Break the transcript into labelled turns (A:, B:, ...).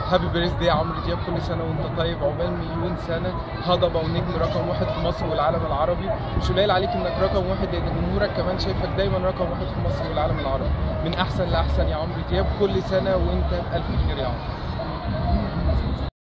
A: هابي بيرث داي يا عمرو دياب، كل سنه وانت طيب، عقبال مليون سنه. هضبه ونجم رقم واحد في مصر والعالم العربي. مش قليل عليك انك رقم واحد، لان جمهورك كمان شايفك دايما رقم واحد في مصر والعالم العربي. من احسن لاحسن يا عمرو دياب، كل سنه وانت بالف خير يا عمرو.